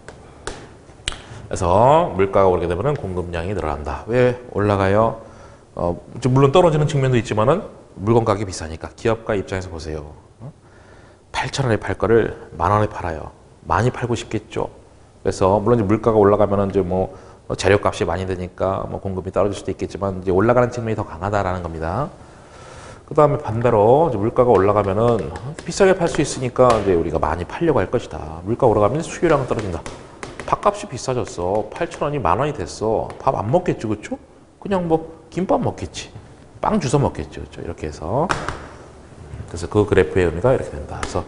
Speaker 1: 그래서 물가가 오르게 되면은 공급량이 늘어난다. 왜 올라가요? 어, 물론 떨어지는 측면도 있지만은 물건 가격이 비싸니까. 기업가 입장에서 보세요. 팔천 원에 팔 거를 만 원에 팔아요. 많이 팔고 싶겠죠. 그래서 물론 이제 물가가 올라가면은 이제 뭐 재료값이 많이 드니까 뭐 공급이 떨어질 수도 있겠지만 이제 올라가는 측면이 더 강하다라는 겁니다. 그 다음에 반대로 이제 물가가 올라가면은 비싸게 팔 수 있으니까 이제 우리가 많이 팔려고 할 것이다. 물가 올라가면 수요량은 떨어진다. 밥값이 비싸졌어. 팔천 원이 만 원이 됐어. 밥 안 먹겠죠, 그렇죠? 그냥 뭐 김밥 먹겠지. 빵 주워 먹겠죠, 그렇죠? 이렇게 해서 그래서 그 그래프의 의미가 이렇게 된다. 그래서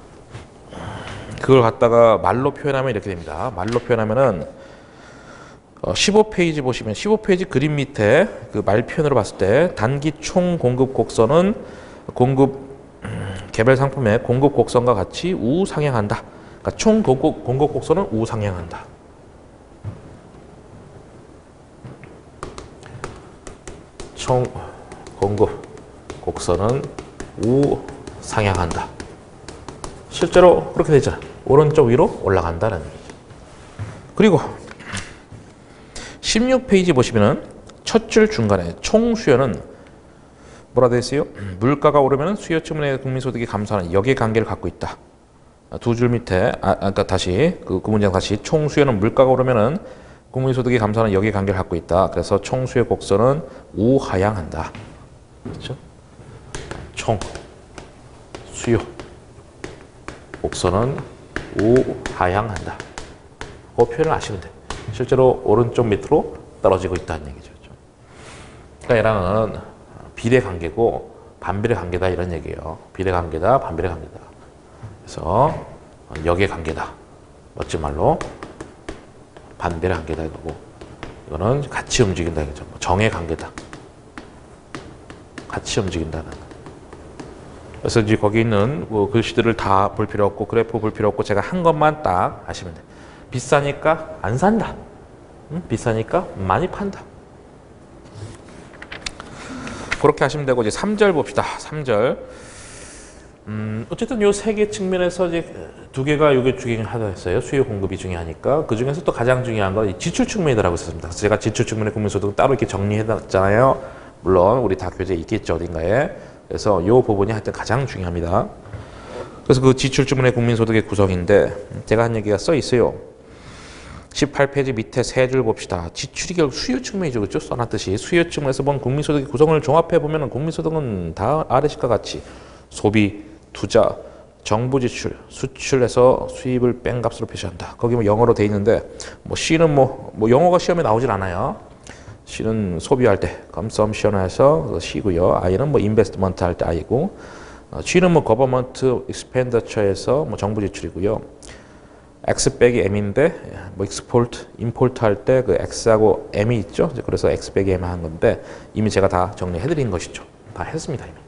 Speaker 1: 그걸 갖다가 말로 표현하면 이렇게 됩니다. 말로 표현하면은 십오 페이지 보시면 십오 페이지 그림 밑에 그 말 표현으로 봤을 때 단기 총 공급 곡선은 공급 개별 상품의 공급 곡선과 같이 우상향한다. 그러니까 총 공급, 공급 곡선은 우상향한다. 총 공급 곡선은 우상향한다. 실제로 그렇게 되잖아. 오른쪽 위로 올라간다는 얘기죠. 그리고 십육 페이지 보시면은 첫 줄 중간에 총 수요는 뭐라 되어 있어요? 물가가 오르면 수요 측면의 국민소득이 감소하는 역의 관계를 갖고 있다. 두 줄 밑에 아, 아까 다시 그, 그 문장 다시 총 수요는 물가가 오르면은 국민소득이 감소하는 역의 관계를 갖고 있다. 그래서 총 수요 곡선은 우하향한다. 그렇죠? 총 수요 곡선은 우하향한다. 그 표현을 아시면 돼. 실제로 오른쪽 밑으로 떨어지고 있다는 얘기죠. 그러니까 얘랑은 비례 관계고 반비례 관계다 이런 얘기예요. 비례 관계다, 반비례 관계다. 그래서 역의 관계다. 멋진 말로 반비례 관계다 이거고, 이거는 같이 움직인다 이거죠. 정의 관계다. 같이 움직인다는. 그래서 이제 거기 있는 뭐 글씨들을 다 볼 필요 없고 그래프 볼 필요 없고 제가 한 것만 딱 아시면 돼. 비싸니까 안 산다. 응? 비싸니까 많이 판다. 그렇게 하시면 되고, 이제 삼 절 봅시다. 삼 절. 음, 어쨌든 요 세 개 측면에서 이제 두 개가 요게 중요하다 했어요. 수요 공급이 중요하니까. 그 중에서 또 가장 중요한 건 지출 측면이라고 했습니다. 그래서 제가 지출 측면의 국민소득은 따로 이렇게 정리해놨잖아요. 물론 우리 다 교재에 있겠죠, 어딘가에. 그래서 요 부분이 하여튼 가장 중요합니다. 그래서 그 지출 측면의 국민소득의 구성인데 제가 한 얘기가 써 있어요. 십팔 페이지 밑에 세 줄 봅시다. 지출이 결국 수요 측면이죠. 그렇죠? 써놨듯이 수요 측면에서 본 국민소득의 구성을 종합해 보면 국민소득은 다 아래식과 같이 소비, 투자, 정부 지출, 수출에서 수입을 뺀 값으로 표시한다. 거기 뭐 영어로 돼 있는데 뭐 C는 뭐, 뭐 영어가 시험에 나오질 않아요. C는 소비할 때 consumption에서 C고요. I는 뭐 investment 할 때 I고, G는 뭐 government expenditure에서 뭐 정부 지출이고요. X 빼기 M인데 뭐 export, import 할 때 그 X하고 M이 있죠. 그래서 X 빼기 M 한 건데 이미 제가 다 정리해 드린 것이죠. 다 했습니다 이미.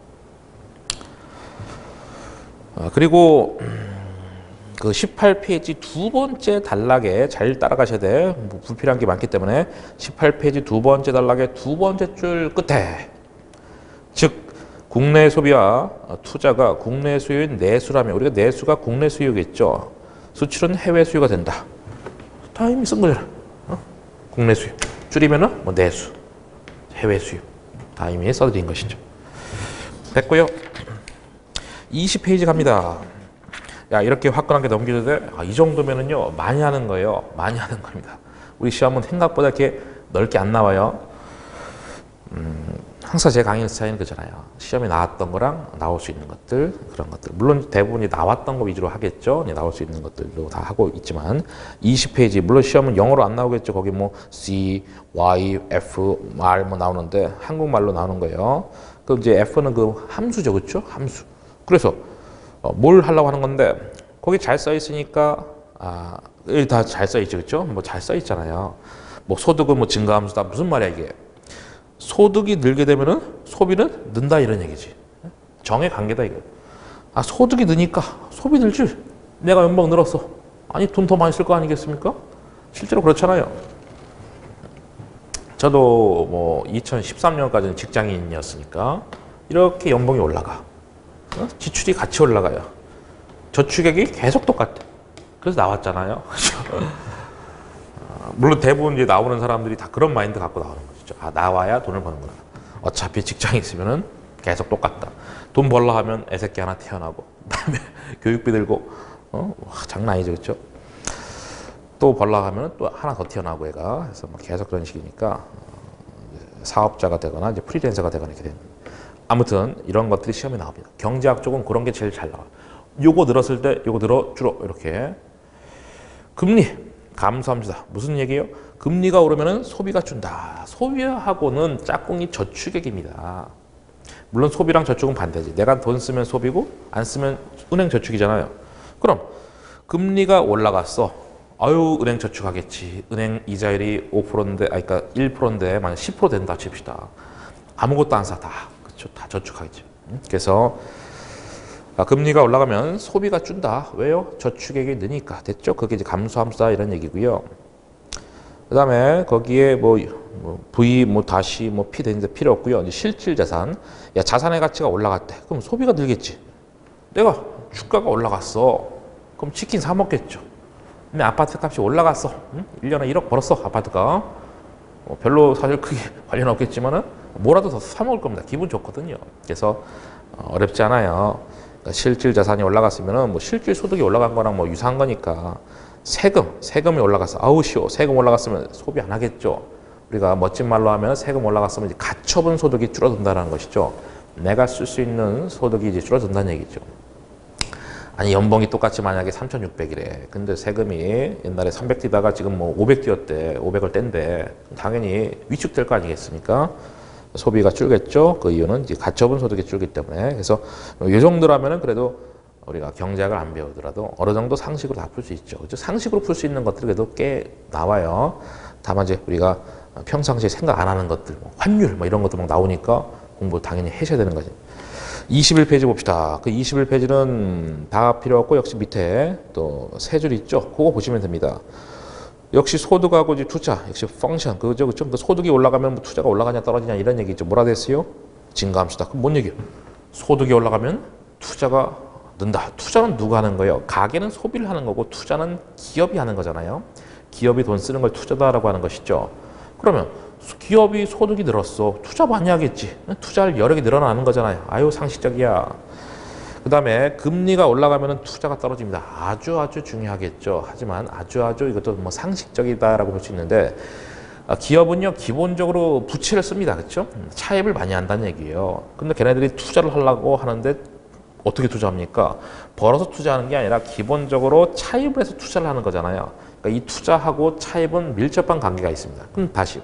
Speaker 1: 아, 그리고 그 십팔 페이지 두 번째 단락에 잘 따라가셔야 돼. 뭐 불필요한 게 많기 때문에 십팔 페이지 두 번째 단락의 두 번째 줄 끝에, 즉 국내 소비와 투자가 국내 수요인 내수라면 우리가 내수가 국내 수요겠죠. 수출은 해외 수요가 된다. 다 이미 쓴 거잖아. 어? 국내 수요. 줄이면은 뭐 내수, 해외 수요. 다 이미 써드린 것이죠. 됐고요. 이십 페이지 갑니다. 야, 이렇게 화끈하게 넘기도 돼? 아, 이 정도면은요, 많이 하는 거예요. 많이 하는 겁니다. 우리 시험은 생각보다 이렇게 넓게 안 나와요. 음, 항상 제 강의 스타일은 그잖아요. 시험에 나왔던 거랑 나올 수 있는 것들, 그런 것들. 물론 대부분이 나왔던 거 위주로 하겠죠. 나올 수 있는 것들도 다 하고 있지만, 이십 페이지, 물론 시험은 영어로 안 나오겠죠. 거기 뭐 C, Y, F, R 뭐 나오는데, 한국말로 나오는 거예요. 그럼 이제 F는 그 함수죠. 그렇죠? 함수. 그래서 어, 뭘 하려고 하는 건데 거기 잘 써 있으니까 아, 다 잘 써 있죠. 그렇죠? 뭐 잘 써 있잖아요. 뭐 소득은 뭐 증가하면서 무슨 말이야 이게. 소득이 늘게 되면은 소비는 는다 이런 얘기지. 정의 관계다 이거. 아, 소득이 느니까 소비 늘지. 내가 연봉 늘었어. 아니 돈 더 많이 쓸 거 아니겠습니까? 실제로 그렇잖아요. 저도 뭐 이천십삼 년까지는 직장인이었으니까 이렇게 연봉이 올라가. 어? 지출이 같이 올라가요. 저축액이 계속 똑같아. 그래서 나왔잖아요. 물론 대부분 이제 나오는 사람들이 다 그런 마인드 갖고 나오는 거죠. 아, 나와야 돈을 버는구나. 어차피 직장이 있으면은 계속 똑같다. 돈 벌러 하면 애새끼 하나 태어나고, 그다음에 교육비 들고, 어, 와, 장난 아니죠, 그렇죠? 또 벌러 하면 또 하나 더 태어나고 애가, 그래서 뭐 계속 그런 식이니까 사업자가 되거나 이제 프리랜서가 되거나 이렇게 됩니다. 아무튼 이런 것들이 시험에 나옵니다. 경제학 쪽은 그런 게 제일 잘 나와요. 요거 늘었을 때 요거 늘어 줄어 이렇게. 금리 감소합니다. 무슨 얘기예요? 금리가 오르면은 소비가 준다. 소비하고는 짝꿍이 저축액입니다. 물론 소비랑 저축은 반대지. 내가 돈 쓰면 소비고 안 쓰면 은행 저축이잖아요. 그럼 금리가 올라갔어. 아유, 은행 저축하겠지. 은행 이자율이 오 퍼센트인데, 아, 그러니까 일 퍼센트인데 만약 십 퍼센트 된다 칩시다. 아무것도 안 사. 다. 다 저축하겠죠. 그래서 아, 금리가 올라가면 소비가 준다. 왜요? 저축액이 느니까. 됐죠? 그게 이제 감소함수다 이런 얘기고요. 그 다음에 거기에 뭐, 뭐 V 뭐 다시 뭐 P 되는데 필요 없고요. 이제 실질 자산. 야, 자산의 가치가 올라갔대. 그럼 소비가 늘겠지. 내가 주가가 올라갔어. 그럼 치킨 사 먹겠죠. 근데 아파트 값이 올라갔어. 응? 일 년에 일억 벌었어. 아파트가. 어, 별로 사실 크게 관련 없겠지만은 뭐라도 더 사 먹을 겁니다. 기분 좋거든요. 그래서 어, 어렵지 않아요. 그러니까 실질 자산이 올라갔으면은 뭐 실질 소득이 올라간 거랑 뭐 유사한 거니까 세금, 세금이 올라갔어. 아우 쉬워. 세금 올라갔으면 소비 안 하겠죠. 우리가 멋진 말로 하면 세금 올라갔으면 이제 가처분 소득이 줄어든다는 것이죠. 내가 쓸 수 있는 소득이 이제 줄어든다는 얘기죠. 아니 연봉이 똑같이 만약에 삼천육백이래. 근데 세금이 옛날에 삼백 뛰다가 지금 뭐 오백 뛰었대. 오백을 뗀대. 당연히 위축될 거 아니겠습니까? 소비가 줄겠죠. 그 이유는 이제 가처분 소득이 줄기 때문에. 그래서 이 정도라면은 그래도 우리가 경제학을 안 배우더라도 어느 정도 상식으로 다 풀 수 있죠. 그렇죠? 상식으로 풀 수 있는 것들이 그래도 꽤 나와요. 다만 이제 우리가 평상시에 생각 안 하는 것들, 뭐 환율 뭐 이런 것들 막 나오니까 공부 당연히 하셔야 되는 거지. 이십일 페이지 봅시다. 그 이십일 페이지는 다 필요 없고 역시 밑에 또 세 줄 있죠. 그거 보시면 됩니다. 역시 소득하고 이제 투자, 역시 펑션, 그죠, 그죠? 그 소득이 올라가면 뭐 투자가 올라가냐 떨어지냐 이런 얘기죠. 뭐라 됐어요? 증가함수다. 그럼 뭔 얘기예요? 소득이 올라가면 투자가 는다. 투자는 누가 하는 거예요? 가게는 소비를 하는 거고 투자는 기업이 하는 거잖아요. 기업이 돈 쓰는 걸 투자다라고 하는 것이죠. 그러면 기업이 소득이 늘었어. 투자 많이 하겠지. 투자할 여력이 늘어나는 거잖아요. 아유 상식적이야. 그 다음에 금리가 올라가면 투자가 떨어집니다. 아주 아주 중요하겠죠. 하지만 아주 아주 이것도 뭐 상식적이다라고 볼 수 있는데 기업은요 기본적으로 부채를 씁니다. 그렇죠? 차입을 많이 한다는 얘기예요. 근데 걔네들이 투자를 하려고 하는데 어떻게 투자합니까? 벌어서 투자하는 게 아니라 기본적으로 차입을 해서 투자를 하는 거잖아요. 그러니까 이 투자하고 차입은 밀접한 관계가 있습니다. 그럼 다시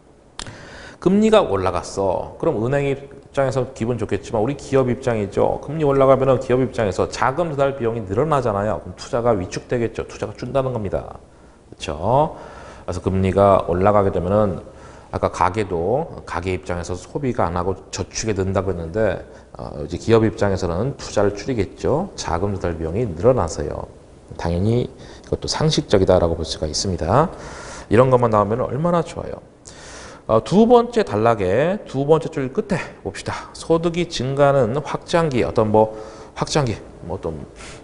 Speaker 1: 금리가 올라갔어. 그럼 은행 입장에서 기분 좋겠지만 우리 기업 입장이죠. 금리 올라가면 기업 입장에서 자금 조달 비용이 늘어나잖아요. 그럼 투자가 위축되겠죠. 투자가 준다는 겁니다. 그렇죠? 그래서 금리가 올라가게 되면은 아까 가계도 가계 입장에서 소비가 안 하고 저축에 든다고 했는데 어, 이제 기업 입장에서는 투자를 줄이겠죠. 자금 조달 비용이 늘어나서요. 당연히 이것도 상식적이다라고 볼 수가 있습니다. 이런 것만 나오면 얼마나 좋아요. 어, 두 번째 단락에 두 번째 줄 끝에 봅시다. 소득이 증가하는 확장기, 어떤 뭐 확장기, 뭐 어떤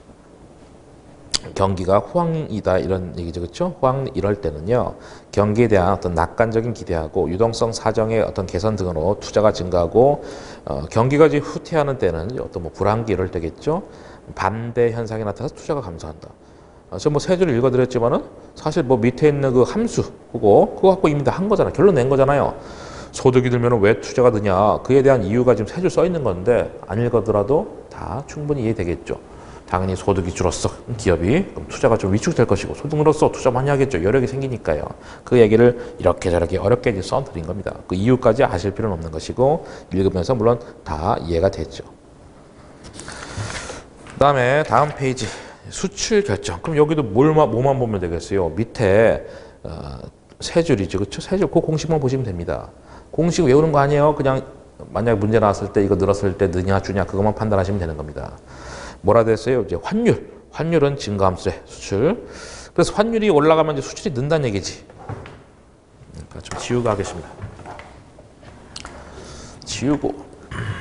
Speaker 1: 경기가 호황이다 이런 얘기죠, 그렇죠? 호황 이럴 때는요 경기에 대한 어떤 낙관적인 기대하고 유동성 사정의 어떤 개선 등으로 투자가 증가하고 어, 경기가 이제 후퇴하는 때는 어떤 뭐 불황기 이럴 때겠죠. 반대 현상이 나타나서 투자가 감소한다. 저 뭐 세 줄을 읽어드렸지만은 사실 뭐 밑에 있는 그 함수 그거 그거 갖고 이미 다 한 거잖아. 결론 낸 거잖아요. 소득이 들면 왜 투자가 드냐. 그에 대한 이유가 지금 세 줄 써 있는 건데 안 읽어더라도 다 충분히 이해되겠죠. 당연히 소득이 줄었어. 기업이. 그럼 투자가 좀 위축될 것이고 소득 늘었어. 투자 많이 하겠죠. 여력이 생기니까요. 그 얘기를 이렇게 저렇게 어렵게 이제 써드린 겁니다. 그 이유까지 아실 필요는 없는 것이고 읽으면서 물론 다 이해가 됐죠. 그 다음에 다음 페이지. 수출 결정. 그럼 여기도 뭘만, 뭐만 보면 되겠어요? 밑에 어, 세 줄이죠. 그렇죠? 세 줄. 그 공식만 보시면 됩니다. 공식 외우는 거 아니에요. 그냥 만약 문제 나왔을 때 이거 늘었을 때 느냐 주냐 그것만 판단하시면 되는 겁니다. 뭐라 됐어요? 이제 환율. 환율은 증가함수래. 수출. 그래서 환율이 올라가면 이제 수출이 는다는 얘기지. 그러니까 좀 지우고 하겠습니다. 지우고.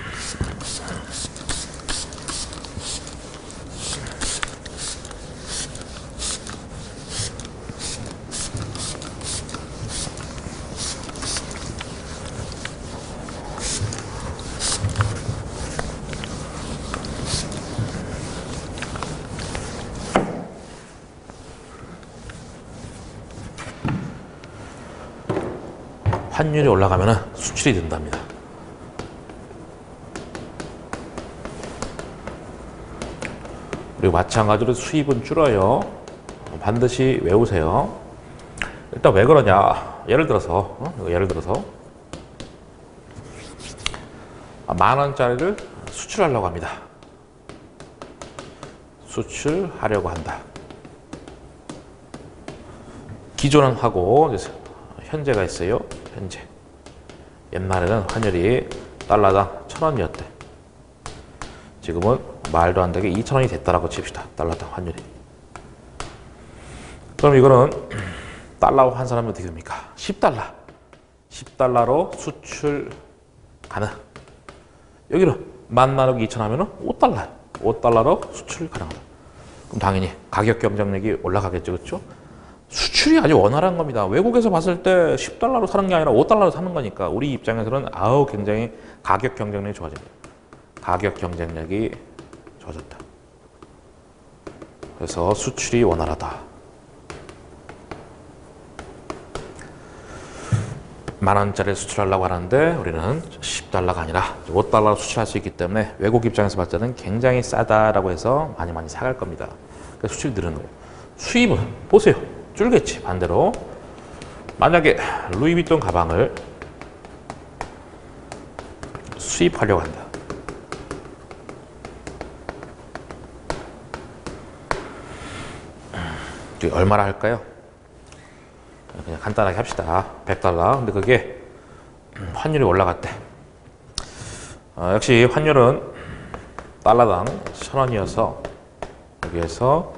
Speaker 1: 환율이 올라가면 수출이 된답니다. 그리고 마찬가지로 수입은 줄어요. 반드시 외우세요. 일단 왜 그러냐. 예를 들어서 어? 예를 들어서 만 원짜리를 수출하려고 합니다. 수출하려고 한다. 기존은 하고 현재가 있어요. 현재. 옛날에는 환율이 달러당 천 원이었대. 지금은 말도 안 되게 이천 원이 됐다라고 칩시다. 달러당 환율이. 그럼 이거는 달러로 환산하면 어떻게 됩니까? 십 달러. 십 달러로 수출 가능. 여기는 만 나누기 이천 하면은 오 달러. 오 달러로 수출 가능하다. 그럼 당연히 가격 경쟁력이 올라가겠죠. 그렇죠? 수출이 아주 원활한 겁니다. 외국에서 봤을 때 십 달러로 사는 게 아니라 오 달러로 사는 거니까 우리 입장에서는 아우 굉장히 가격 경쟁력이 좋아집니다. 가격 경쟁력이 좋아졌다. 그래서 수출이 원활하다. 만 원짜리 수출하려고 하는데 우리는 십 달러가 아니라 오 달러로 수출할 수 있기 때문에 외국 입장에서 봤을 때는 굉장히 싸다라고 해서 많이 많이 사갈 겁니다. 그래서 수출이 느는 거예요. 수입은 보세요. 줄겠지. 반대로 만약에 루이비통 가방을 수입하려고 한다. 얼마나 할까요? 그냥 간단하게 합시다. 백 달러. 근데 그게 환율이 올라갔대. 어, 역시 환율은 달러당 천 원이어서 여기에서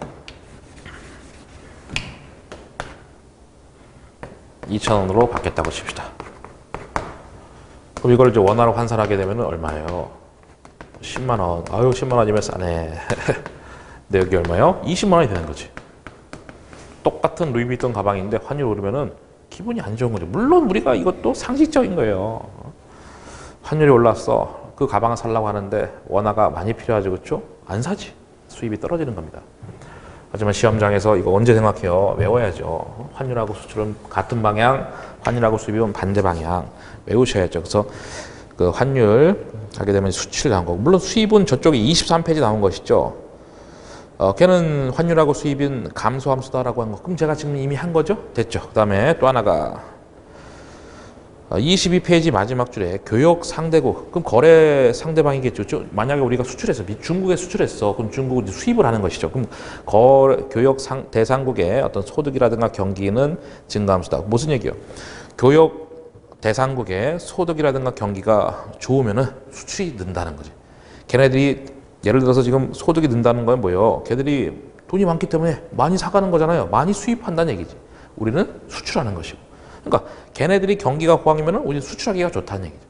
Speaker 1: 이천 원으로 받겠다고 칩시다. 그럼 이걸 이제 원화로 환산하게 되면 얼마예요? 십만 원. 아유, 십만 원이면 싸네. 근데 여기 얼마요? 이십만 원이 되는 거지. 똑같은 루이비통 가방인데 환율 오르면은 기분이 안 좋은 거죠. 물론 우리가 이것도 상식적인 거예요. 환율이 올랐어. 그 가방을 살려고 하는데 원화가 많이 필요하죠. 그렇죠? 안 사지. 수입이 떨어지는 겁니다. 하지만 시험장에서 이거 언제 생각해요? 외워야죠. 환율하고 수출은 같은 방향, 환율하고 수입은 반대 방향. 외우셔야죠. 그래서 그 환율 하게 되면 수출 나온 거고, 물론 수입은 저쪽에 이십삼 페이지 나온 것이죠. 어, 걔는 환율하고 수입은 감소함수다라고 한 거. 그럼 제가 지금 이미 한 거죠? 됐죠. 그 다음에 또 하나가 어, 이십이 페이지 마지막 줄에 교역 상대국. 그럼 거래 상대방이겠죠. 만약에 우리가 수출해서 중국에 수출했어. 그럼 중국은 수입을 하는 것이죠. 그럼 거래, 교역 상, 대상국의 어떤 소득이라든가 경기는 증가함수다. 무슨 얘기예요? 교역 대상국의 소득이라든가 경기가 좋으면은 수출이 는다는 거지. 걔네들이 예를 들어서 지금 소득이 는다는 건 뭐예요? 걔들이 돈이 많기 때문에 많이 사가는 거잖아요. 많이 수입한다는 얘기지. 우리는 수출하는 것이고. 그러니까 걔네들이 경기가 호황이면 우리 수출하기가 좋다는 얘기죠.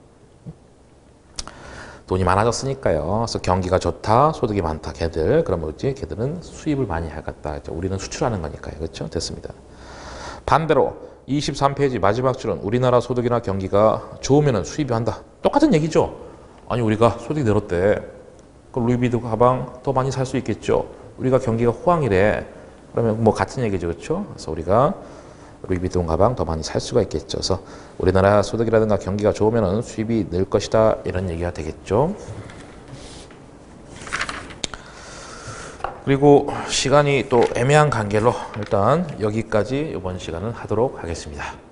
Speaker 1: 돈이 많아졌으니까요. 그래서 경기가 좋다, 소득이 많다. 걔들 그러면 뭐지? 걔들은 수입을 많이 하겠다. 우리는 수출하는 거니까요. 그렇죠? 됐습니다. 반대로 이십삼 페이지 마지막 줄은 우리나라 소득이나 경기가 좋으면 수입이 한다. 똑같은 얘기죠. 아니 우리가 소득이 늘었대. 그럼 루이비통 가방 더 많이 살 수 있겠죠. 우리가 경기가 호황이래. 그러면 뭐 같은 얘기죠. 그렇죠? 그래서 우리가 루이비통 가방 더 많이 살 수가 있겠죠. 그래서 우리나라 소득이라든가 경기가 좋으면 수입이 늘 것이다. 이런 얘기가 되겠죠. 그리고 시간이 또 애매한 관계로 일단 여기까지 이번 시간은 하도록 하겠습니다.